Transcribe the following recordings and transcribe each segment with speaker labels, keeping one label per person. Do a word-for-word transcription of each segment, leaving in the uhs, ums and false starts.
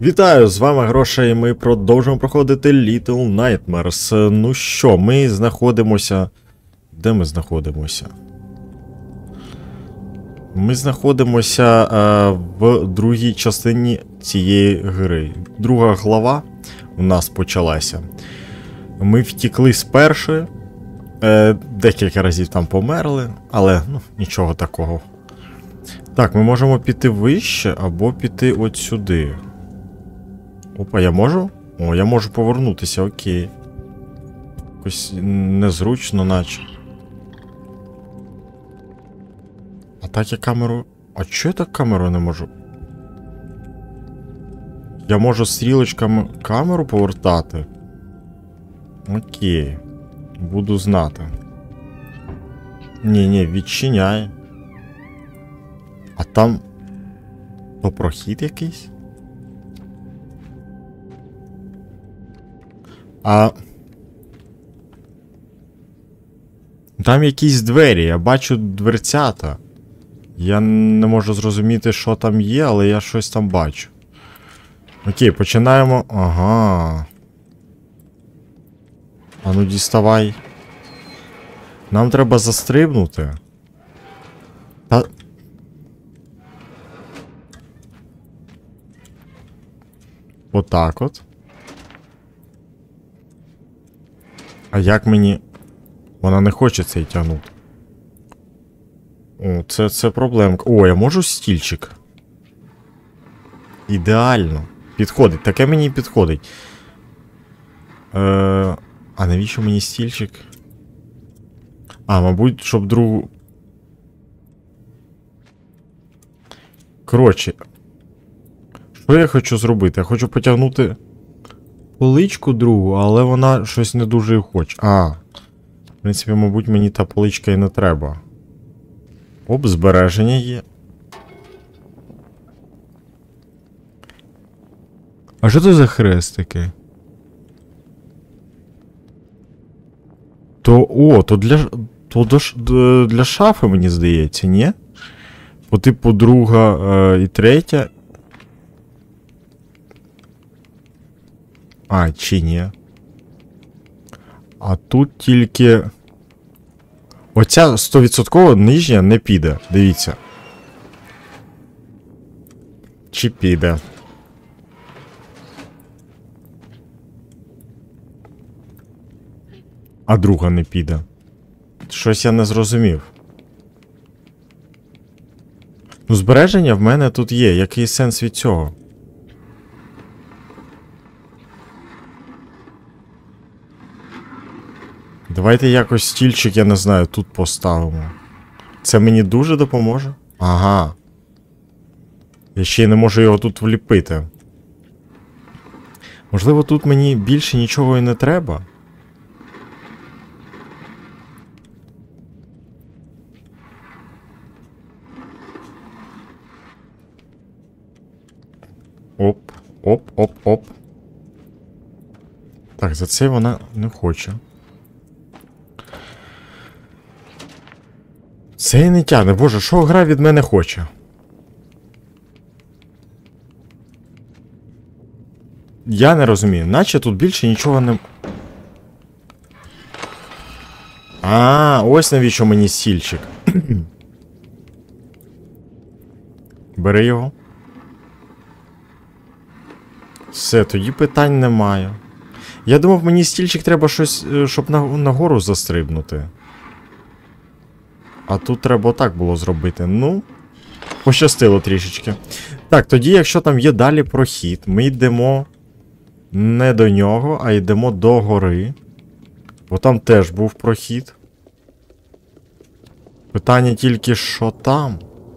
Speaker 1: Вітаю, з вами Гроша, і ми продовжуємо проходити Little Nightmares. Ну що, ми знаходимося... Де ми знаходимося? Ми знаходимося е, в другій частині цієї гри. Друга глава у нас почалася. Ми втікли з першої, е, декілька разів там померли, але ну, нічого такого. Так, ми можемо піти вище або піти от сюди. Опа, я можу? О, я можу повернутися, окей. Якось незручно, наче. А так я камеру... А чого я так камеру не можу? Я можу стрілочками камеру повертати? Окей. Буду знати. Ні-ні, відчиняй. А там... То прохід якийсь? А... Там якісь двері, я бачу дверцята. Я не можу зрозуміти, що там є, але я щось там бачу. Окей, починаємо. Ага. А ну діставай. Нам треба застрибнути. Та... Отак от. А як мені... Вона не хоче цей тягнути. О, це, це проблемка. О, я можу стільчик? Ідеально. Підходить. Таке мені підходить. Е, а навіщо мені стільчик? А, мабуть, щоб другу... Коротше. Що я хочу зробити? Я хочу потягнути поличку другу, але вона щось не дуже і хоче. А, в принципі, мабуть, мені та поличка і не треба. Оп, збереження є. А що це за хрестики? То, о, то для, то для, для шафи, мені здається, ні? По типу друга е, і третя. А, чи ні? А тут тільки... Оця сто відсотків нижня не піде, дивіться. Чи піде? А друга не піде. Щось я не зрозумів. Ну, збереження в мене тут є. Який сенс від цього? Давайте якось стільчик, я не знаю, тут поставимо. Це мені дуже допоможе? Ага. Я ще й не можу його тут вліпити. Можливо, тут мені більше нічого і не треба? Оп, оп, оп, оп. Так, за це вона не хоче. Це і не тягне. Боже, що гра від мене хоче? Я не розумію. Наче тут більше нічого не... А, ось навіщо мені стільчик. Бери його. Все, тоді питань немає. Я думав, мені стільчик треба щось, щоб на, нагору застрибнути. А тут треба отак було зробити. Ну, пощастило трішечки. Так, тоді, якщо там є далі прохід, ми йдемо не до нього, а йдемо до гори. Бо там теж був прохід. Питання тільки, що там?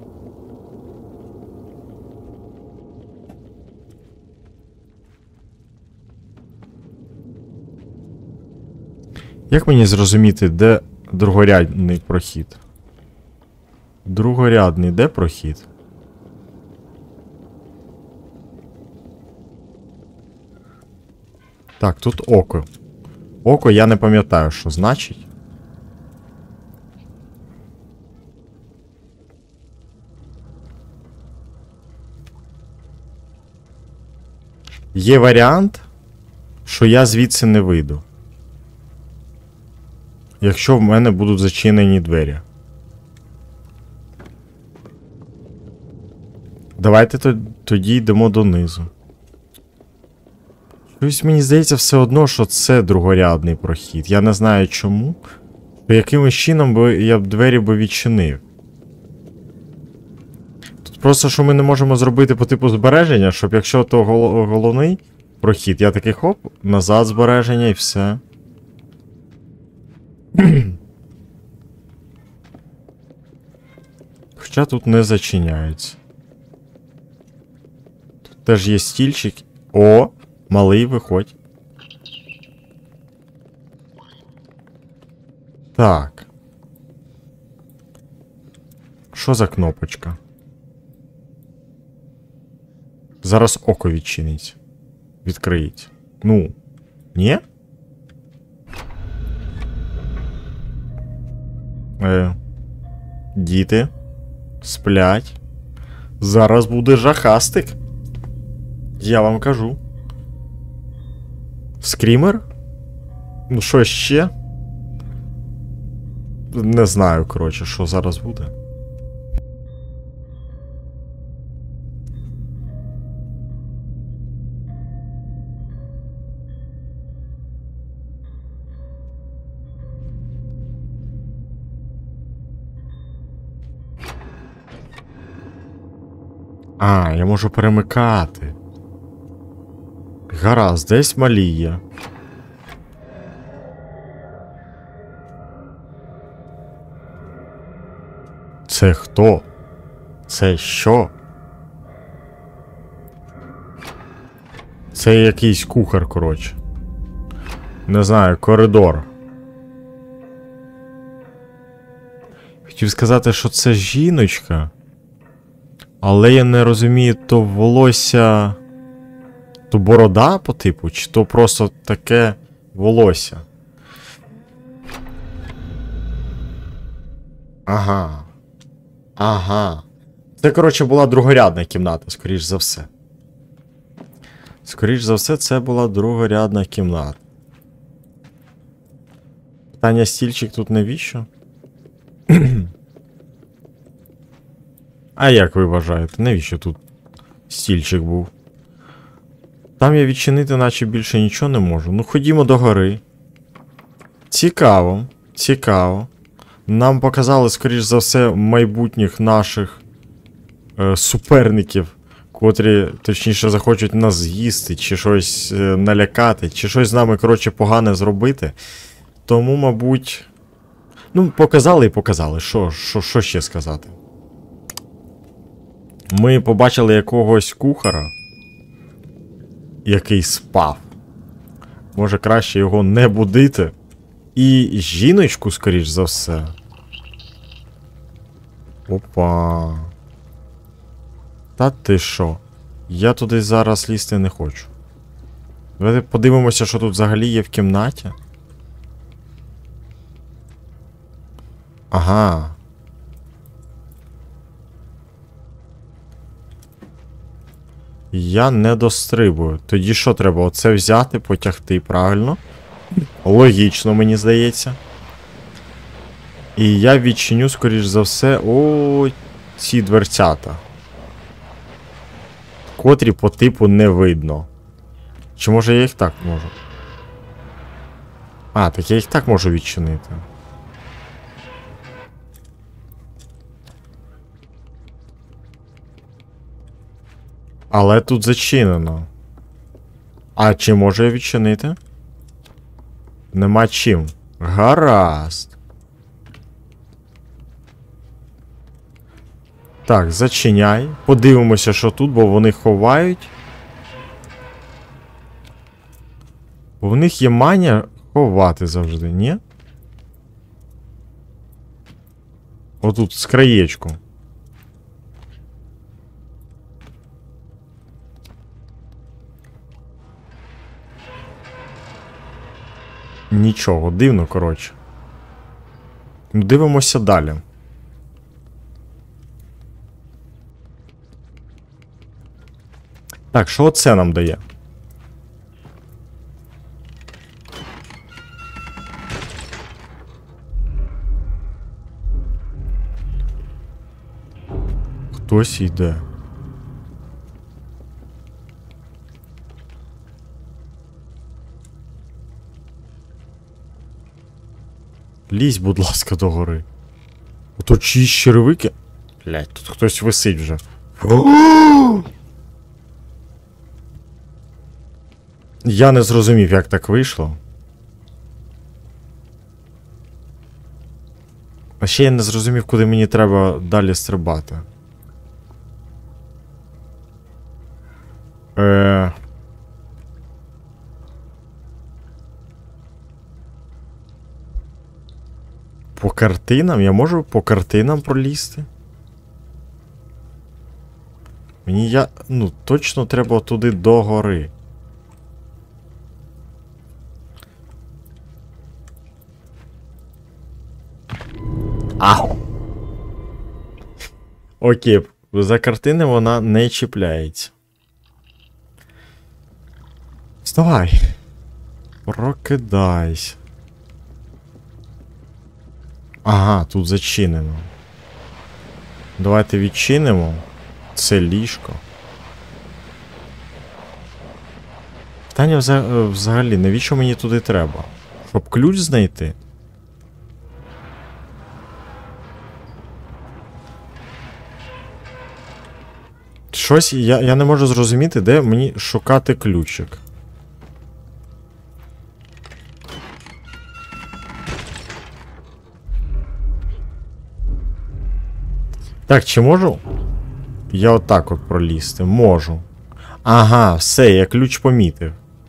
Speaker 1: Як мені зрозуміти, де другорядний прохід? Другорядний, де прохід? Так, тут око. Око я не пам'ятаю, що значить. Є варіант, що я звідси не вийду. Якщо в мене будуть зачинені двері. Давайте тоді йдемо донизу. Щось мені здається все одно, що це другорядний прохід. Я не знаю чому. То якимось чином би я б двері би відчинив. Тут просто, що ми не можемо зробити по типу збереження, щоб якщо то гол головний прохід, я такий хоп, назад збереження і все. Хоча тут не зачиняється. Тут теж є стільчик. О! Малий, виходь. Так. Що за кнопочка? Зараз око відчиниться. Відкриється. Ну. Ні? Е. Діти. Сплять. Зараз буде жахастик. Я вам кажу. Скрімер? Ну що ще? Не знаю, коротше, що зараз буде. А, я можу перемикати. Гаразд, десь малі є. Це хто? Це що? Це якийсь кухар, коротше. Не знаю, коридор. Хотів сказати, що це жіночка. Але я не розумію, то волосся... То борода по типу, чи то просто таке волосся? Ага. Ага. Це, коротше, була другорядна кімната, скоріш за все. Скоріш за все, це була другорядна кімната. Питання, стільчик тут навіщо? А як ви вважаєте, навіщо тут стільчик був? Там я відчинити наче більше нічого не можу. Ну ходімо до гори. Цікаво, цікаво. Нам показали, скоріш за все, майбутніх наших е, суперників, котрі, точніше, захочуть нас з'їсти, чи щось е, налякати, чи щось з нами, коротше, погане зробити. Тому, мабуть... Ну, показали і показали. Що, що, що ще сказати? Ми побачили якогось кухара, який спав. Може, краще його не будити. І жіночку, скоріш за все. Опа. Та ти що? Я туди зараз лізти не хочу. Давайте подивимося, що тут взагалі є в кімнаті. Ага. Я не дострибую. Тоді що треба? Оце взяти, потягти, правильно? Логічно, мені здається. І я відчиню, скоріш за все, о, ці дверцята. Котрі по типу не видно. Чи може я їх так можу? А, так я їх так можу відчинити. Але тут зачинено. А чи можу я відчинити? Нема чим. Гаразд. Так, зачиняй. Подивимося, що тут, бо вони ховають. Бо в них є манія ховати завжди, ні? Отут, з краєчку. Нічого, дивно, коротше. Дивимося далі. Так, що оце нам дає? Хтось йде. Лізь, будь ласка, до гори. Ото чиїсь черевики? Блять, тут хтось висить вже. Я не зрозумів, як так вийшло. А ще я не зрозумів, куди мені треба далі стрибати. Е... По картинам? Я можу по картинам пролізти? Мені я... Ну, точно треба туди до гори. Ау! Окей, за картини вона не чіпляється. Вставай! Прокидайся. Ага, тут зачинено. Давайте відчинимо. Це ліжко. Питання взагалі, навіщо мені туди треба? Щоб ключ знайти? Щось, я, я не можу зрозуміти, де мені шукати ключик. Так, чи можу? Я отак от пролізти. Можу. Ага, все, я ключ помітив.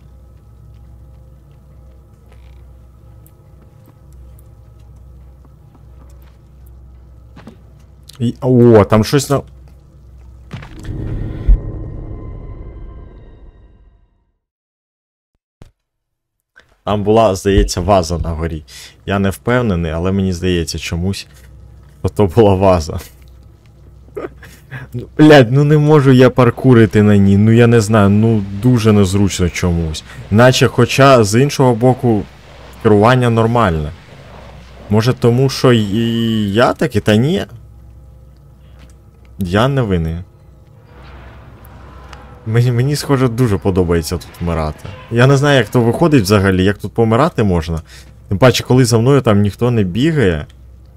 Speaker 1: І, о, там щось на... Там була, здається, ваза на горі. Я не впевнений, але мені здається чомусь, що то була ваза. Блядь, ну не можу я паркурити на ній, ну я не знаю, ну дуже незручно чомусь. Наче, хоча з іншого боку, керування нормальне. Може тому, що і я таки, та ні. Я не винний. Мені, мені, схоже, дуже подобається тут вмирати. Я не знаю, як то виходить взагалі, як тут помирати можна. Тим паче, коли за мною там ніхто не бігає.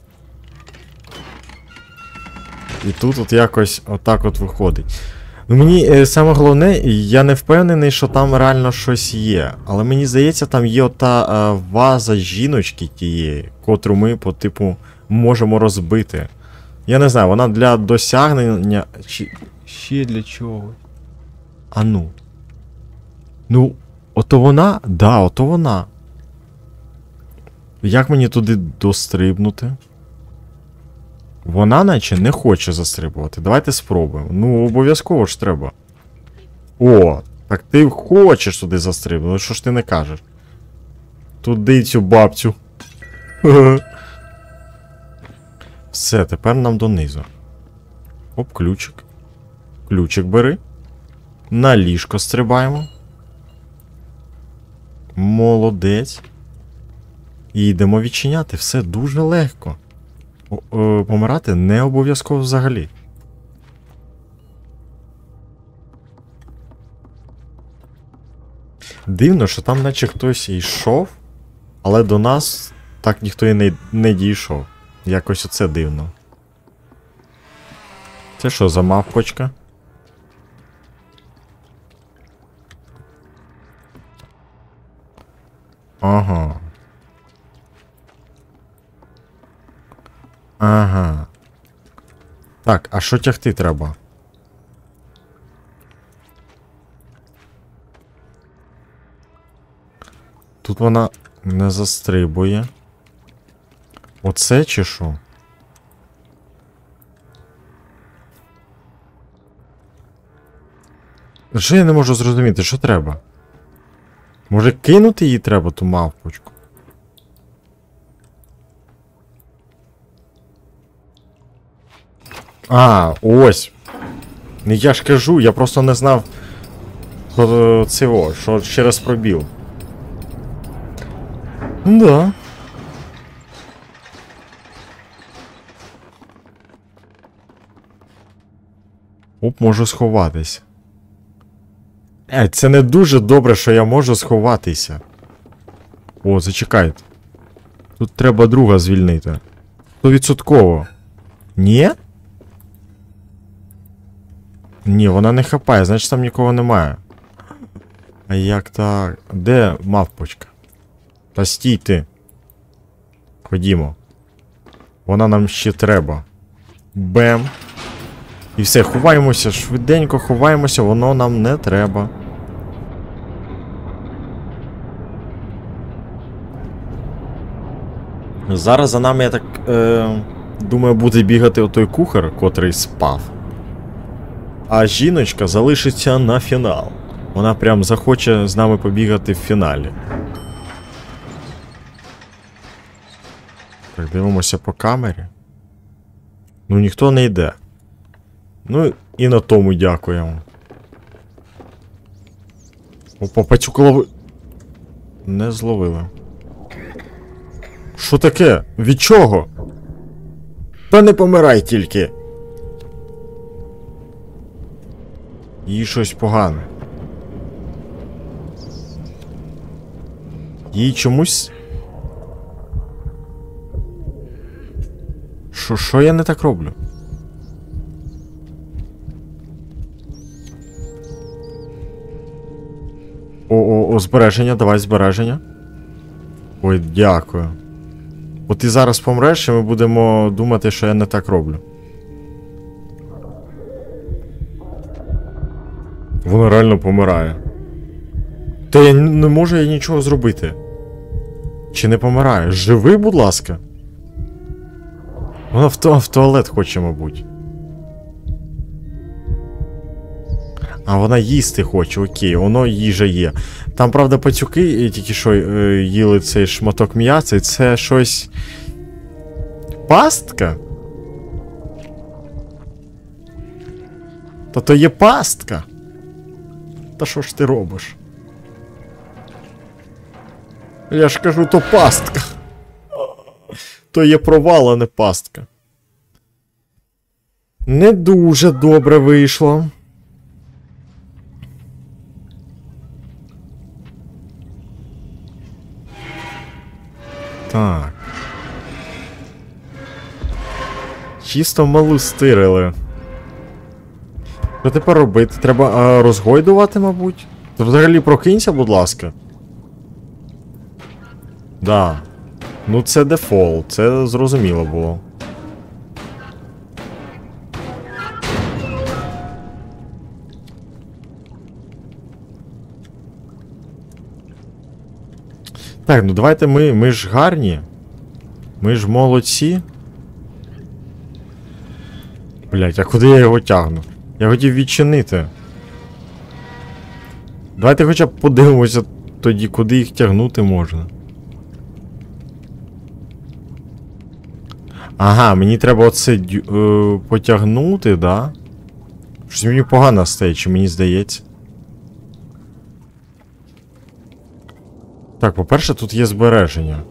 Speaker 1: І тут от якось отак от виходить. Ну мені е, саме головне, я не впевнений, що там реально щось є. Але мені здається, там є ота е, ваза жіночки тієї, котру ми по типу можемо розбити. Я не знаю, вона для досягнення... Чи... Ще для чого? А ну. Ну, ото вона? Да, ото вона. Як мені туди дострибнути? Вона наче не хоче застрибувати. Давайте спробуємо. Ну, обов'язково ж треба. О, так ти хочеш туди застрибнути. Що ж ти не кажеш? Туди цю бабцю. Все, тепер нам донизу. Оп, ключик. Ключик бери. На ліжко стрибаємо. Молодець. І йдемо відчиняти. Все дуже легко. О, о, помирати не обов'язково взагалі. Дивно, що там наче хтось йшов, але до нас так ніхто і не, не дійшов. Якось оце дивно. Це що за мавпочка? Ага. Ага. Так, а що тягти треба? Тут вона не застрибує. Оце чи що? Вже я не можу зрозуміти, що треба? Може кинути її треба, ту мавпочку? А, ось. Я ж кажу, я просто не знав що цього, що через пробіл. Да. Оп, можу сховатись. Е, це не дуже добре, що я можу сховатися. О, зачекайте. Тут треба друга звільнити. Стовідсотково. Ні? Ні, вона не хапає, значить там нікого немає. А як так? Де мавпочка? Та стій ти. Ходімо. Вона нам ще треба. Бем. І все, ховаємося, швиденько ховаємося, воно нам не треба. Зараз за нами, я так е, думаю, буде бігати отой кухар, котрий спав. А жіночка залишиться на фінал. Вона прям захоче з нами побігати в фіналі. Так, дивимося по камері. Ну, ніхто не йде. Ну, і на тому дякуємо. Опа, пацюк лови... Не зловили. Що таке? Від чого? Та не помирай тільки. Їй щось погане. Їй чомусь... Що, що я не так роблю? О-о-о, збереження, давай збереження. Ой, дякую. От ти зараз помреш, і ми будемо думати, що я не так роблю. Вона реально помирає. Та я не можу я нічого зробити. Чи не помирає? Живи, будь ласка. Вона в, ту в туалет хоче, мабуть. А вона їсти хоче, окей, воно їжа є. Там, правда, пацюки тільки що е, їли цей шматок м'яса, і це щось... Пастка? Та то є пастка. Та що ж ти робиш? Я ж кажу, то пастка. То є провал, а не пастка. Не дуже добре вийшло. Так. Чисто малу стирили. Що тепер робити? Треба а, розгойдувати, мабуть? То взагалі прокинься, будь ласка. Да. Ну це дефолт, це зрозуміло було. Так, ну давайте ми, ми ж гарні. Ми ж молодці. Блять, а куди я його тягну? Я хотів відчинити. Давайте хоча б подивимося тоді, куди їх тягнути можна. Ага, мені треба оце е, потягнути, да? Щось мені погано стає, чи мені здається. Так, по-перше, тут є збереження.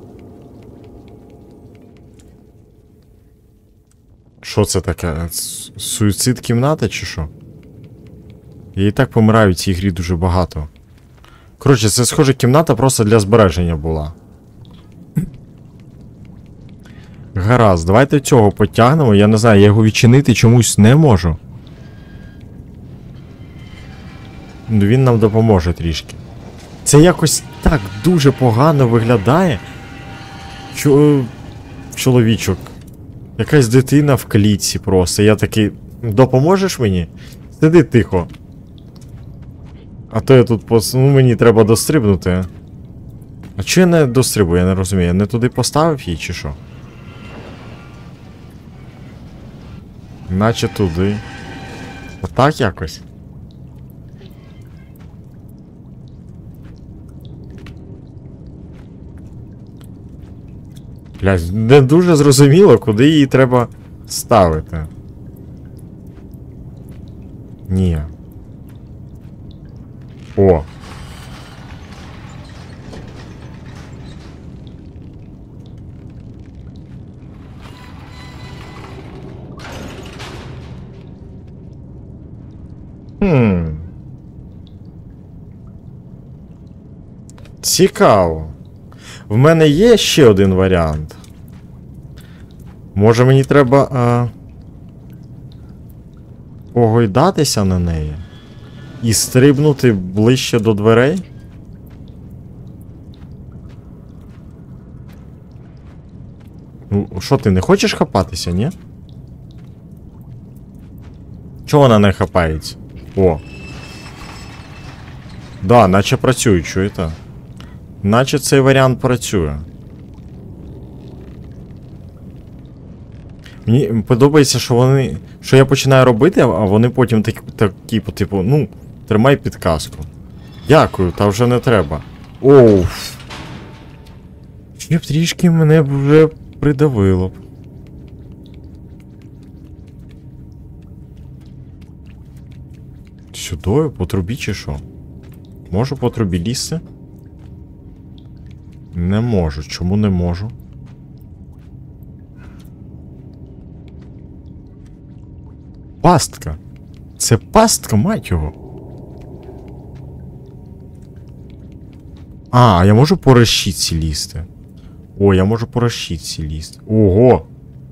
Speaker 1: Що це таке? Суїцид кімната чи що? Я і так помираю в цій грі дуже багато. Коротше, це схоже кімната просто для збереження була. Гаразд, давайте цього потягнемо. Я не знаю, я його відчинити чомусь не можу. Він нам допоможе трішки. Це якось так дуже погано виглядає. Чо... Чоловічок. Якась дитина в клітці просто. Я такий, допоможеш мені? Сиди тихо. А то я тут пос... Ну, мені треба дострибнути. А чого я не дострибую, я не розумію. Я не туди поставив її, чи що? Наче туди. Отак якось. Блядь, не дуже зрозуміло, куди її треба ставити. Ні. О. Хм. Цікаво. В мене є ще один варіант. Може мені треба а... погойдатися на неї? І стрибнути ближче до дверей? Ну, що ти, не хочеш хапатися, ні? Чого вона не хапається? О. Да, наче працює, чуєте? Наче цей варіант працює. Мені подобається, що вони... Що я починаю робити, а вони потім такі, такі по типу, ну, тримай підказку. Дякую, та вже не треба. Оу. Ще б трішки мене б вже придавило б. Сюди, по трубі чи що? Можу по трубі лізти? Не можу. Чому не можу? Пастка. Це пастка, мать його. А, я можу по решітці лізти. О, я можу по решітці лізти. Ого!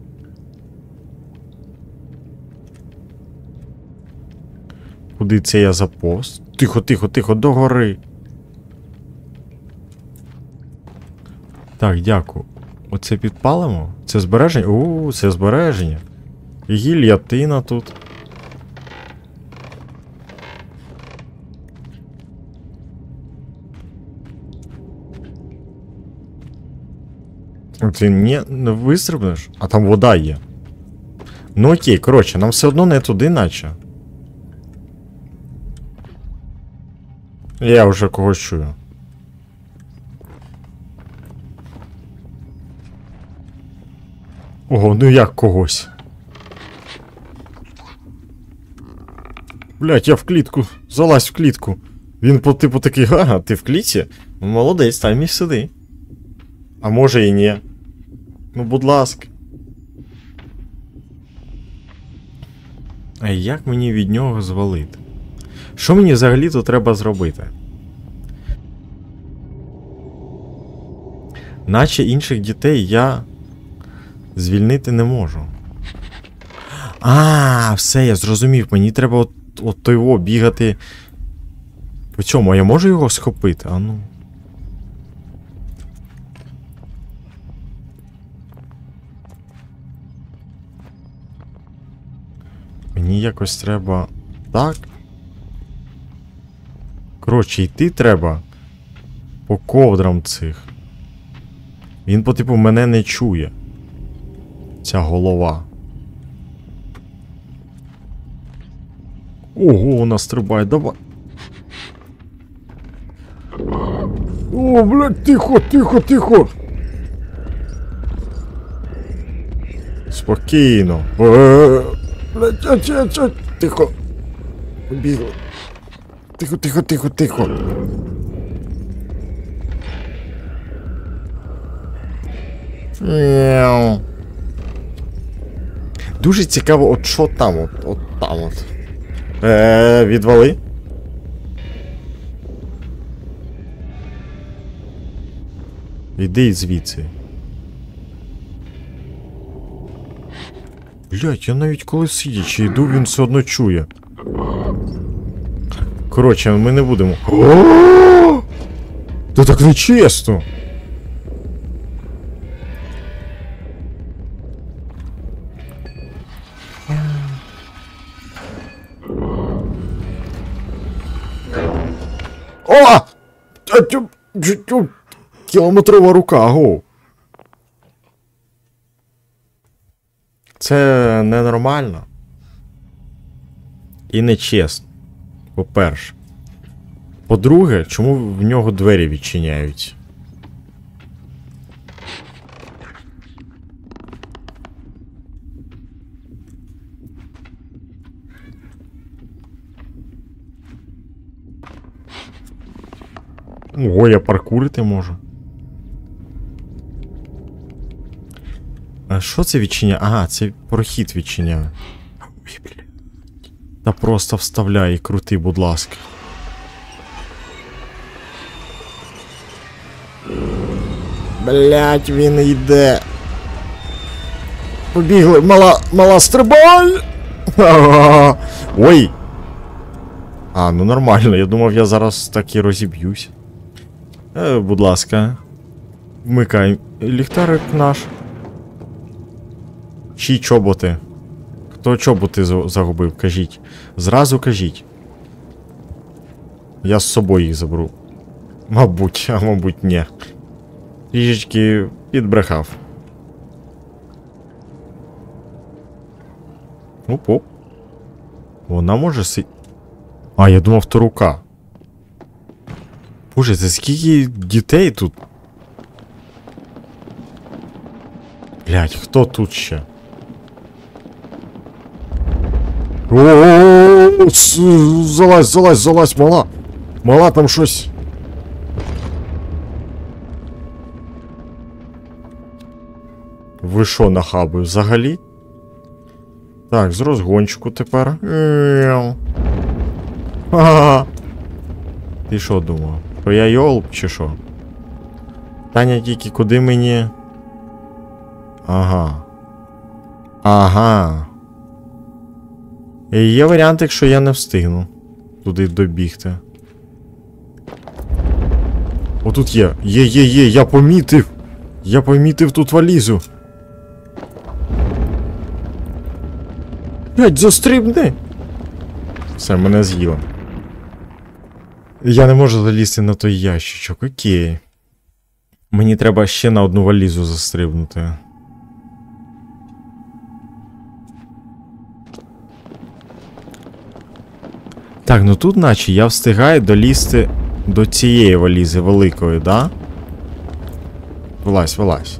Speaker 1: Куди це я заповз? Тихо, тихо, тихо, догори. Так, дякую. Оце підпалимо? Це збереження? О, це збереження. Гільятина тут. Ти не, не вистрибнеш? А там вода є. Ну окей, коротше, нам все одно не туди, наче. Я вже когось чую. Ого, ну як когось. Блять, я в клітку. Залазь в клітку. Він по типу такий, ага, ти в клітці? Молодець, там і сиди. А може і ні. Ну, будь ласка. А як мені від нього звалити? Що мені взагалі-то треба зробити? Наче інших дітей я звільнити не можу. А, все, я зрозумів. Мені треба от, от того бігати. По чому? А я можу його схопити? А ну. Мені якось треба... Так? Коротше, йти треба по ковдрам цих. Він по типу мене не чує. Ця голова. Ого, вона стрибає, давай. О, блядь, тихо, тихо, тихо. Спокійно. Блядь, а, а, а, тихо. Побігли. Тихо, тихо, тихо, тихо. Мяу. Дуже цікаво, от що там, от, от там от. Е, відвали. Іди звідси. Блять, я навіть коли сидячи йду, він все одно чує. Коротше, ми не будемо. О! Та так не чесно. О! Кілометрова рука, го. Це ненормально. І нечесно. По-перше. По-друге, чому в нього двері відчиняють? Ого, я паркурити можу. А що це відчиняє? Ага, це прохід відчиняє. Ой, блядь. Та просто вставляй і крути, будь ласка. Блять, він йде. Побігли, мала, мала, стрибай! Ой! А, ну нормально, я думав, я зараз так і розіб'юсь. Е, будь ласка. Вмикай ліхтарик наш. Чиї чоботи? Хто чоботи загубив, кажіть. Зразу кажіть. Я з собою їх заберу. Мабуть, а мабуть, ні. Трішечки підбрехав. Оп-оп. Вона може си... А, я думав, то рука. Боже, це скільки дітей тут? Блять, хто тут ще? О-о-о! Залазь, залазь, залазь, мала! Мала, там щось. Ви що, нахаби, взагалі? Так, з розгончику тепер. Ха-ха-ха. Ти що думав? Що я йолп чи що? Таня тільки куди мені? Ага. Ага. І є варіант, якщо я не встигну туди добігти. Отут є. Є, є, є, я помітив. Я помітив тут валізу. Блять, застрибни! Все, мене з'їло. Я не можу залізти на той ящичок, окей. Мені треба ще на одну валізу застрибнути. Так, ну тут наче я встигаю долізти до цієї валізи великої, да? Вилазь, вилазь.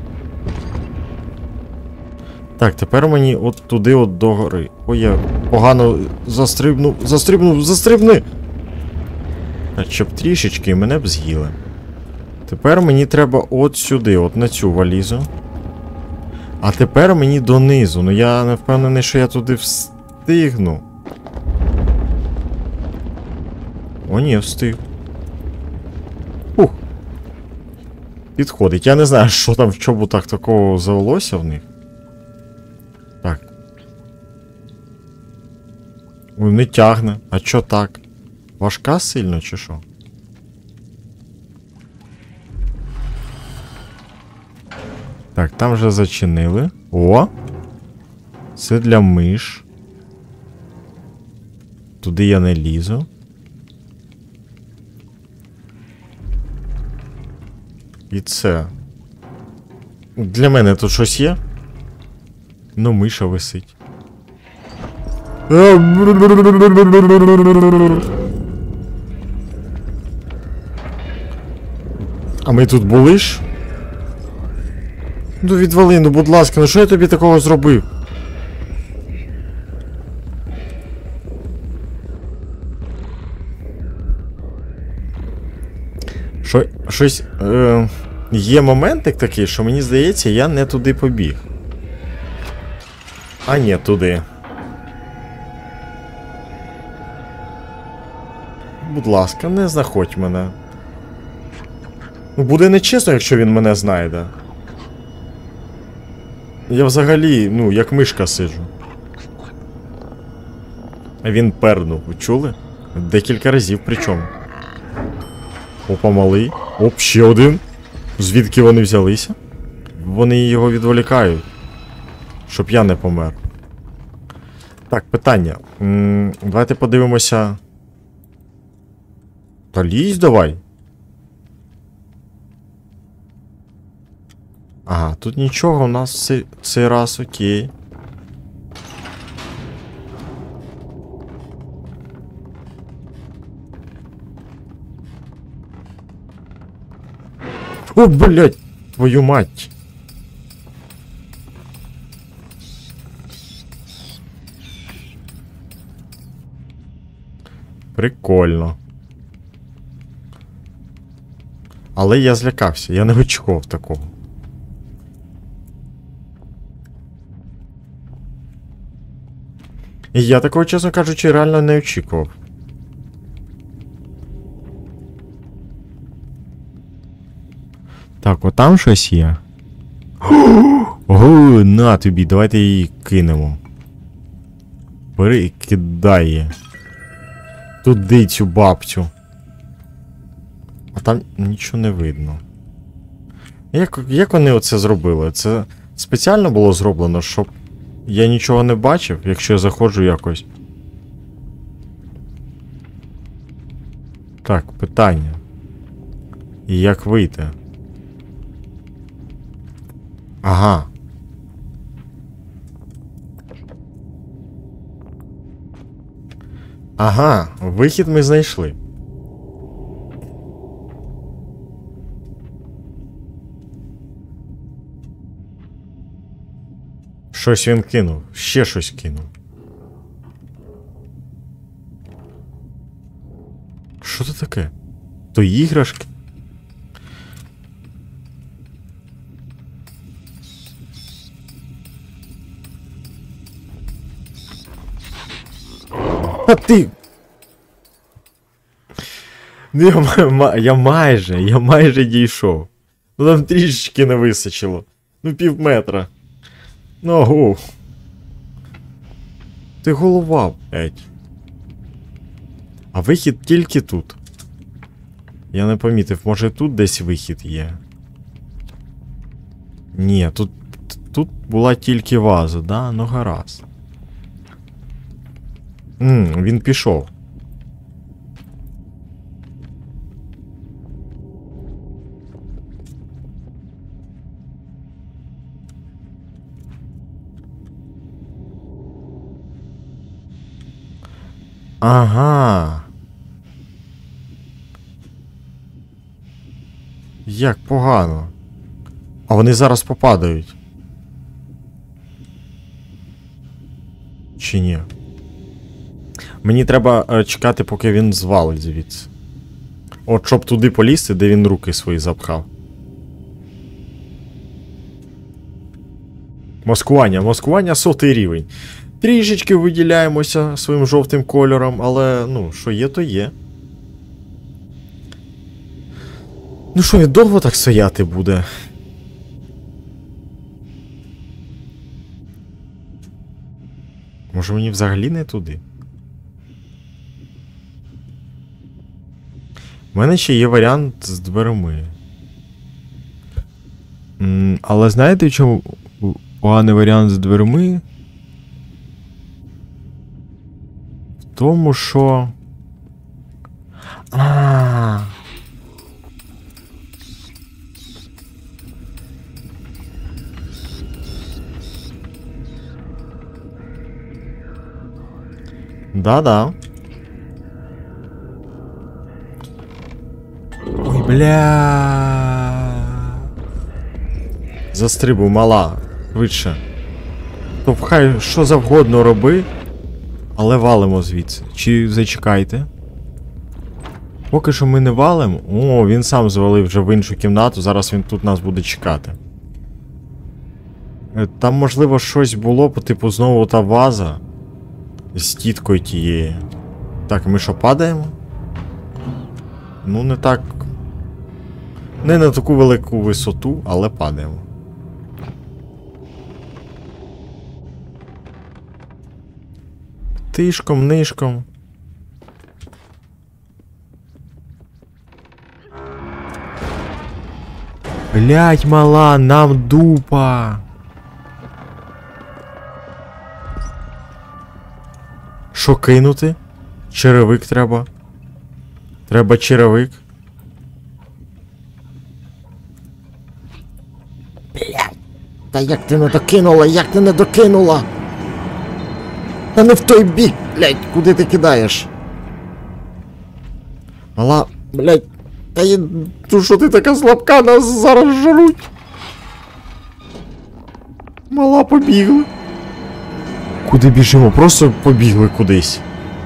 Speaker 1: Так, тепер мені от туди от до гори. Ой, я погано застрибнув, застрибнув, застрибни! А щоб трішечки мене б з'їли. Тепер мені треба от сюди, от на цю валізу. А тепер мені донизу. Ну я не впевнений, що я туди встигну. О, ні, встиг. Ух. Підходить. Я не знаю, що там в чоботах такого завелося в них. Так. Ой, не тягне. А чо так? Важка сильно чи що? Так, там вже зачинили. О! Це для миш. Туди я не лізу. І це. Для мене тут щось є? Ну, миша висить. А ми тут були ж? Ну відвали, ну будь ласка, ну що я тобі такого зробив? Що, щось... Е, є моментик такий, що мені здається, я не туди побіг. А ні, туди. Будь ласка, не знаходь мене. Ну, буде нечесно, якщо він мене знайде. Я взагалі, ну, як мишка сиджу. А він пернув, ви чули? Декілька разів причому. Опа, малий. Оп, ще один. Звідки вони взялися? Вони його відволікають. Щоб я не помер. Так, питання. М-м, давайте подивимося. Та лізь давай. Ага, тут нічого у нас цей, цей раз окей. О, блядь, твою мать. Прикольно. Але я злякався, я не очікував такого. Я такого, чесно кажучи, реально не очікував. Так, отам щось є. Ого, на тобі, давайте її кинемо. Бери і кидай її. Туди цю бабцю. А там нічого не видно. Як, як вони оце зробили? Це спеціально було зроблено, щоб я нічого не бачив, якщо я заходжу якось. Так, питання. І як вийти? Ага. Ага, вихід ми знайшли. Щось він кинув, ще щось кинув. Що це таке? То іграшки? А ти... Я, я майже, я майже дійшов. Ну там трішечки не вистачило. Ну пів метра. Ну ого. Ти голова, блять. А вихід тільки тут. Я не помітив, може тут десь вихід є. Ні, тут, тут була тільки ваза, да? Ну гаразд. Ммм, він пішов. Ага. Як погано. А вони зараз попадають. Чи ні? Мені треба е, чекати, поки він звалить звідси. От щоб туди полізти, де він руки свої запхав. Маскування. Маскування сотий рівень. Трішечки виділяємося своїм жовтим кольором, але, ну, що є, то є. Ну що, він довго так стояти буде? Може мені взагалі не туди? У мене ще є варіант з дверми. М, але знаєте, в чому поганий варіант з дверми? В тому, що... А. Да-да. Ой, бля. Застрибуй, мала. Швидше. То хай що завгодно роби, але валимо звідси. Чи зачекайте? Поки що ми не валимо. О, він сам звалив вже в іншу кімнату, зараз він тут нас буде чекати. Там, можливо, щось було, по типу знову та ваза. З тіткою тією. Так, ми що, падаємо? Ну, не так. Не на таку велику висоту, але падаємо. Тишком, нишком. Блять, мала, нам дупа. Що кинути? Черевик треба. Треба черевик. Блядь, та як ти не докинула, як ти не докинула? Та не в той бік, блядь, куди ти кидаєш? Мала, блядь, та є... Ну що ти така слабка, нас зараз жруть. Мала, побігли. Куди біжимо? Просто побігли кудись.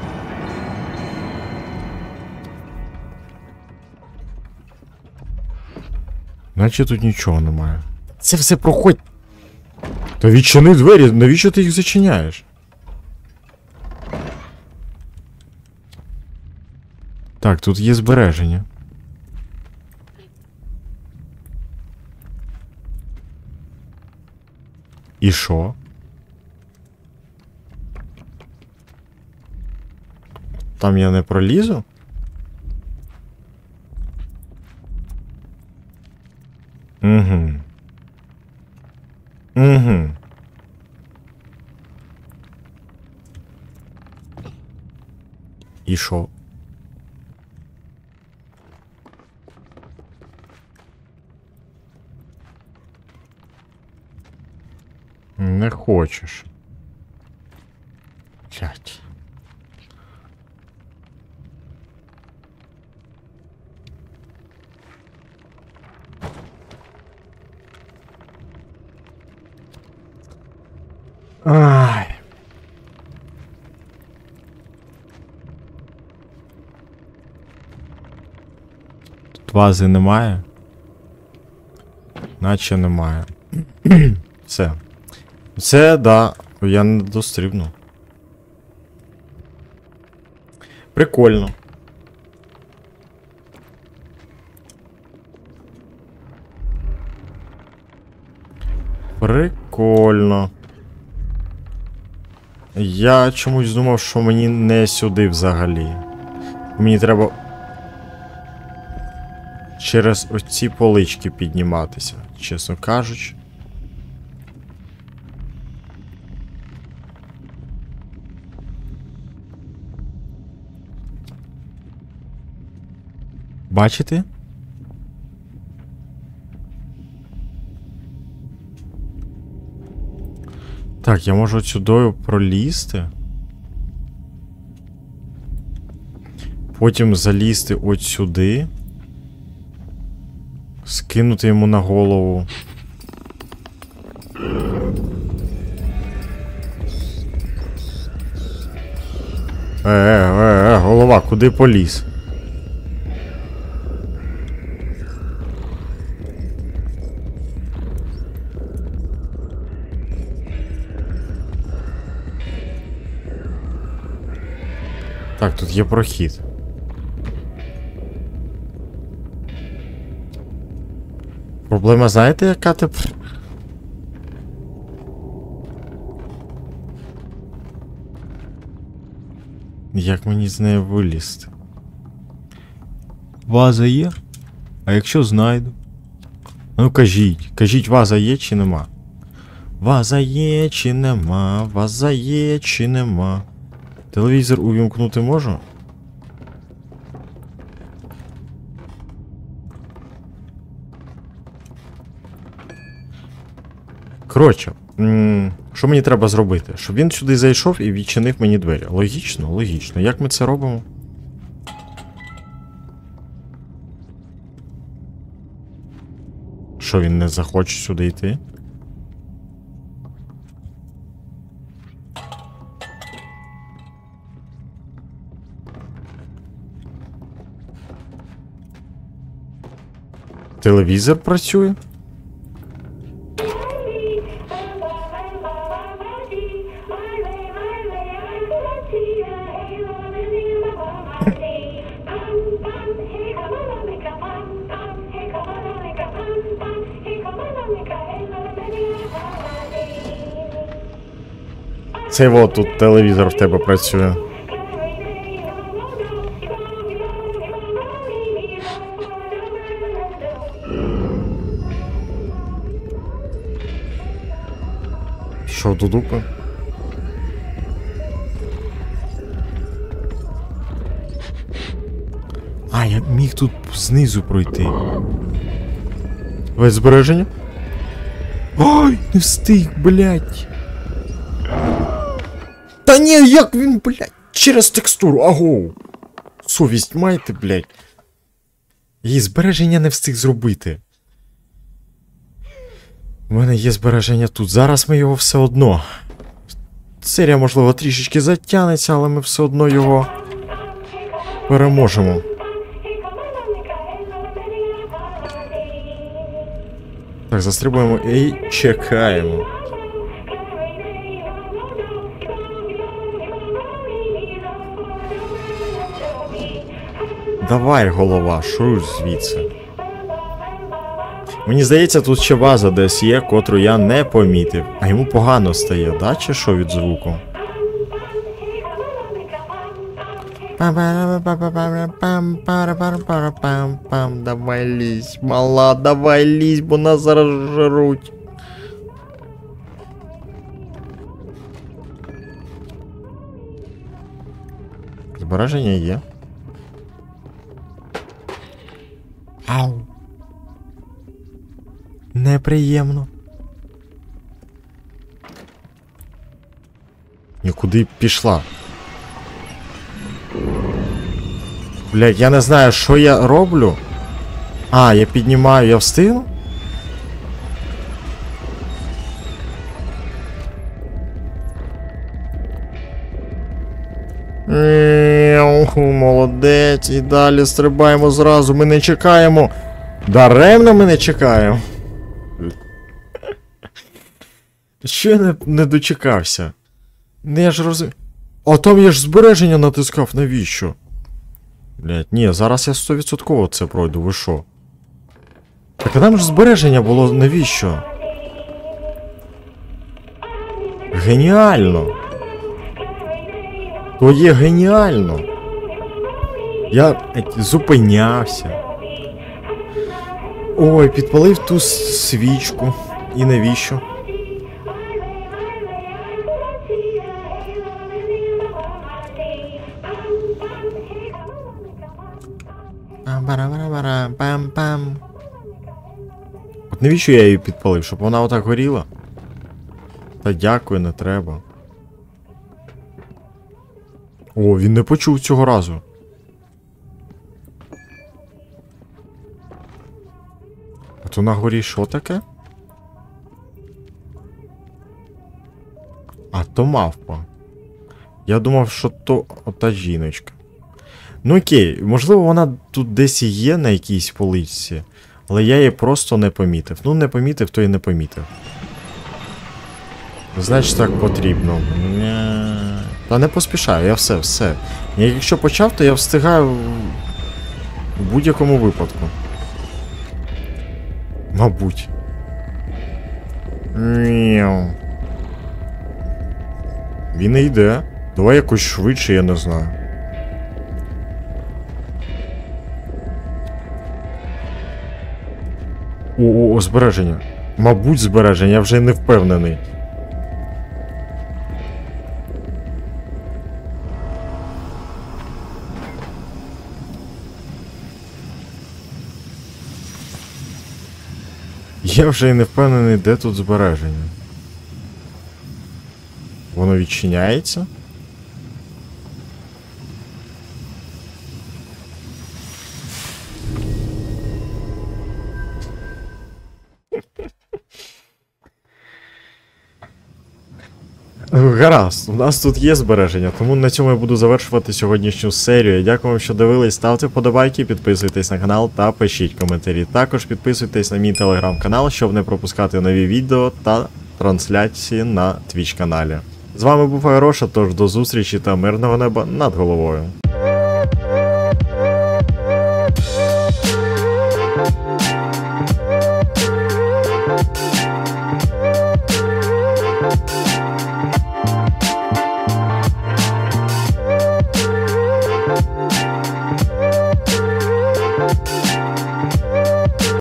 Speaker 1: Наче тут нічого немає. Це все проходь. Та відчини двері, навіщо ти їх зачиняєш? Так, тут є збереження. І що? Там я не пролізу? Угу. Угу. І що? Не хочеш. Блять. Ай. Тут вази немає? Наче немає. Все. Це, да, я не дострібну. Прикольно. Прикольно. Я чомусь думав, що мені не сюди взагалі. Мені треба через оці полички підніматися, чесно кажучи. Бачите? Так, я можу сюди пролізти. Потім залізти от сюди. Скинути йому на голову. Е, е, е, е, голова, куди поліз? Так, тут є прохід. Проблема, знаєте, яка тепер? Як мені з нею вилізти? Ваза є? А якщо знайду? Ну кажіть, кажіть, ваза є чи нема? Ваза є чи нема? Ваза є чи нема? Телевізор увімкнути можу? Коротше, що мені треба зробити? Щоб він сюди зайшов і відчинив мені двері. Логічно, логічно. Як ми це робимо? Що, він не захоче сюди йти? Телевізор працює? Це от тут телевізор в тебе працює. Що до дупи? А, я міг тут знизу пройти. Весь збереження? Ой, не встиг, блядь. Та ні, як він, блядь, через текстуру, агоу. Совість маєте, блядь. Її збереження не встиг зробити. У мене є збереження тут. Зараз ми його все одно. Серія, можливо, трішечки затягнеться, але ми все одно його переможемо. Так, застрибуємо і чекаємо. Давай, голова, шуруй звідси. Мені здається, тут ще база десь є, котру я не помітив. А йому погано стає, да, чи що від звуку? Давай лізь, мала, давай лізь, бо нас зараз жруть. Збереження є. Ау. Неприємно. Нікуди пішла. Блядь, я не знаю, що я роблю. А, я піднімаю, я встигну? Молодець, і далі стрибаємо зразу, ми не чекаємо. Даремно ми не чекаємо. Що я не, не дочекався? Не, я ж розумію. А там я ж збереження натискав, навіщо? Блядь, ні, зараз я сто відсотків це пройду, ви що? Так а там ж збереження було, навіщо? Геніально! То є геніально! Я зупинявся. Ой, підпалив ту свічку. І навіщо? Пам-пам-пам-пам. От навіщо я її підпалив? Щоб вона отак горіла? Та дякую, не треба. О, він не почув цього разу. А то на горі що таке? А то мавпа. Я думав, що то ота жіночка. Ну окей, можливо вона тут десь і є на якійсь поличці, але я її просто не помітив. Ну не помітив, то і не помітив. Значить так потрібно. Та не поспішаю, я все, все. Я якщо почав, то я встигаю в будь-якому випадку. Мабуть. Він не йде. Давай якось швидше, я не знаю. О, о, збереження. Мабуть, збереження, я вже не впевнений. Я вже і не впевнений, де тут збереження. Воно відчиняється? Гаразд, у нас тут є збереження, тому на цьому я буду завершувати сьогоднішню серію. Дякую вам, що дивились, ставте вподобайки, підписуйтесь на канал та пишіть коментарі. Також підписуйтесь на мій телеграм-канал, щоб не пропускати нові відео та трансляції на твіч каналі. З вами був Айроша, тож до зустрічі та мирного неба над головою.